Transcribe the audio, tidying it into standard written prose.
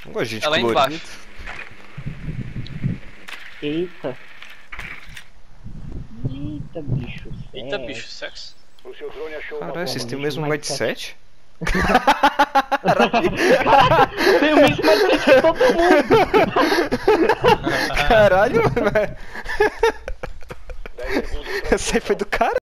Não gosto de gente É lá colorida. embaixo. Eita. Eita, bicho. Eita, bicho, sexo. O seu drone achou uma Caralho, vocês bomba. têm o mesmo mindset? Tem o mesmo mindset que todo mundo. Caralho, velho. 10 segundos pra Essa aí foi do cara.